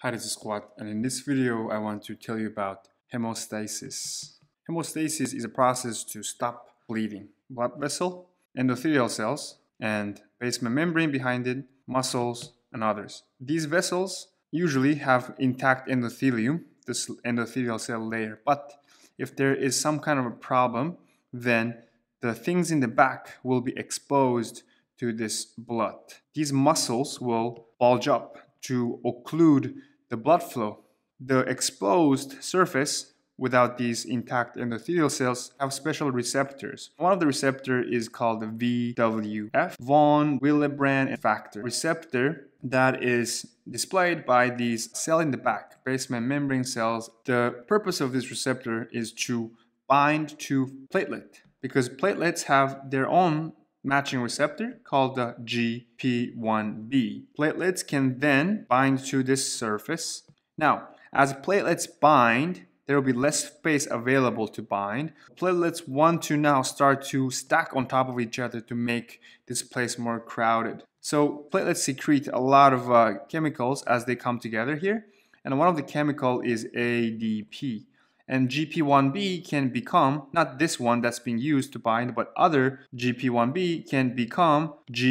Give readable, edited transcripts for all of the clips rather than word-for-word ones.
Hi, this is Squat, and in this video I want to tell you about hemostasis. Hemostasis is a process to stop bleeding. Blood vessel, endothelial cells, and basement membrane behind it, muscles, and others. These vessels usually have intact endothelium, this endothelial cell layer, but if there is some kind of a problem, then the things in the back will be exposed to this blood. These muscles will bulge up to occlude the blood flow. The exposed surface without these intact endothelial cells have special receptors. One of the receptors is called the VWF, von Willebrand factor receptor, that is displayed by these cells in the back, basement membrane cells. The purpose of this receptor is to bind to platelet, because platelets have their own matching receptor called the GP1B. Platelets can then bind to this surface. Now, as platelets bind, there will be less space available to bind. Platelets want to now start to stack on top of each other to make this place more crowded. So platelets secrete a lot of chemicals as they come together here, and one of the chemical is ADP. And GP1B can become, not this one that's being used to bind, but other GP1B can become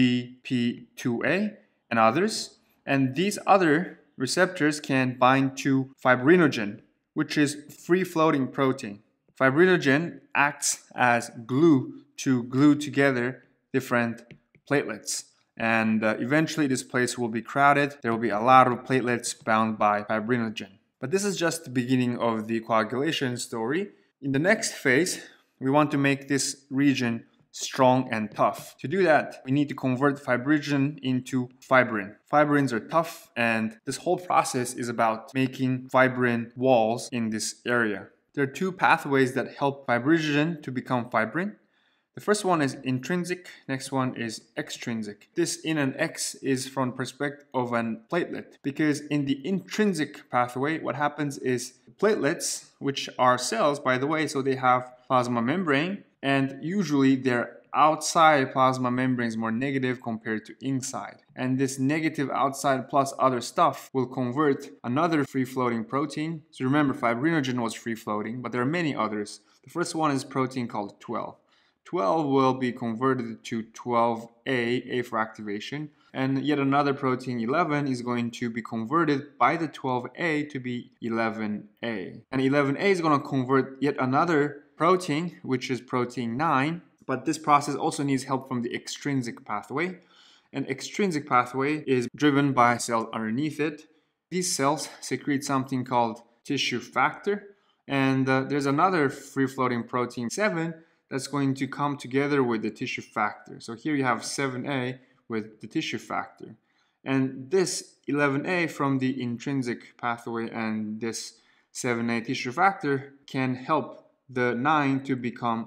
GP2A and others. And these other receptors can bind to fibrinogen, which is free-floating protein. Fibrinogen acts as glue to glue together different platelets. And eventually this place will be crowded. There will be a lot of platelets bound by fibrinogen. But this is just the beginning of the coagulation story. In the next phase, we want to make this region strong and tough. To do that, we need to convert fibrinogen into fibrin. Fibrins are tough, and this whole process is about making fibrin walls in this area. There are two pathways that help fibrinogen to become fibrin. The first one is intrinsic, next one is extrinsic. This in and X is from perspective of a platelet, because in the intrinsic pathway, what happens is platelets, which are cells by the way, so they have plasma membrane, and usually their outside plasma membrane is more negative compared to inside. And this negative outside plus other stuff will convert another free-floating protein. So remember, fibrinogen was free-floating, but there are many others. The first one is protein called 12. 12 will be converted to 12A, A for activation, and yet another protein 11 is going to be converted by the 12A to be 11A. And 11A is going to convert yet another protein, which is protein 9, but this process also needs help from the extrinsic pathway. And extrinsic pathway is driven by cells underneath it. These cells secrete something called tissue factor, and there's another free-floating protein 7 that's going to come together with the tissue factor. So here you have 7A with the tissue factor. And this 11A from the intrinsic pathway and this 7A tissue factor can help the 9 to become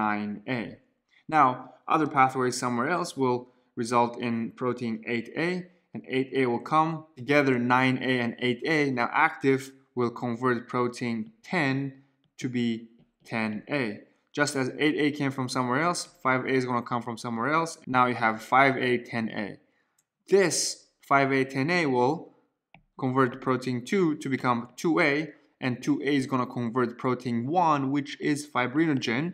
9A. Now, other pathways somewhere else will result in protein 8A, and 8A will come together, 9A and 8A, now active, will convert protein 10 to be 10A. Just as 8A came from somewhere else, 5A is going to come from somewhere else. Now you have 5A, 10A. This 5A, 10A will convert protein 2 to become 2A, and 2A is going to convert protein 1, which is fibrinogen,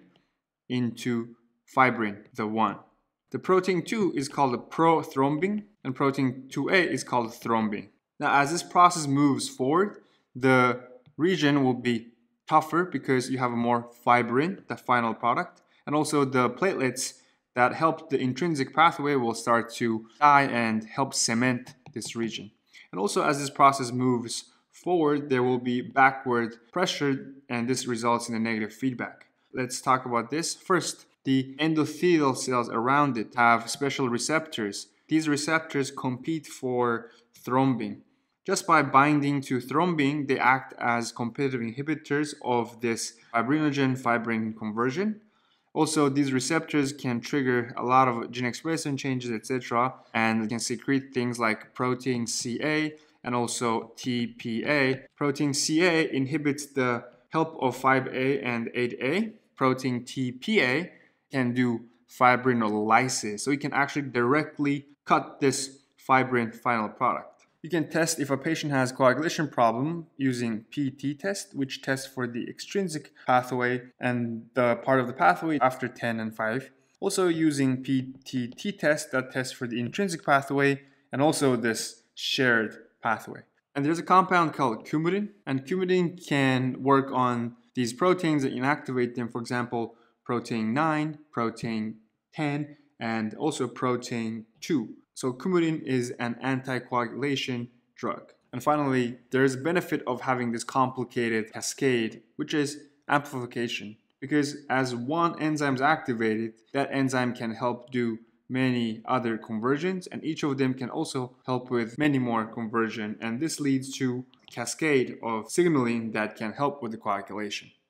into fibrin, the 1. The protein 2 is called a prothrombin, and protein 2A is called thrombin. Now, as this process moves forward, the region will be tougher because you have a more fibrin, the final product, and also the platelets that help the intrinsic pathway will start to die and help cement this region. And also as this process moves forward, there will be backward pressure, and this results in a negative feedback. Let's talk about this. First, the endothelial cells around it have special receptors. These receptors compete for thrombin. Just by binding to thrombin, they act as competitive inhibitors of this fibrinogen-fibrin conversion. Also, these receptors can trigger a lot of gene expression changes, etc., and can secrete things like protein CA and also TPA. Protein CA inhibits the help of 5A and 8A. Protein TPA can do fibrinolysis, so you can actually directly cut this fibrin final product. You can test if a patient has coagulation problem using PT test, which tests for the extrinsic pathway and the part of the pathway after 10 and 5. Also using PTT test that tests for the intrinsic pathway and also this shared pathway. And there's a compound called coumadin, and coumadin can work on these proteins and inactivate them. For example, protein 9, protein 10, and also protein 2. So coumadin is an anticoagulation drug. And finally, there's a benefit of having this complicated cascade, which is amplification. Because as one enzyme is activated, that enzyme can help do many other conversions, and each of them can also help with many more conversion, and this leads to a cascade of signaling that can help with the coagulation.